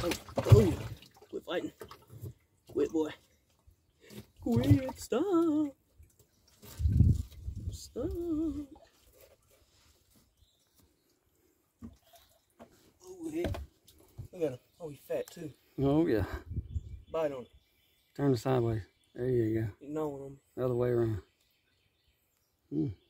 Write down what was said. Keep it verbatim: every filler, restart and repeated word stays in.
Oh, oh, quit fighting. Quit, boy. Quit, stop. Stop. Oh, heck. Look at him. Oh, he's fat too. Oh, yeah. Bite on it. Turn it sideways. There you go. He's gnawing on me. The other way around. Hmm.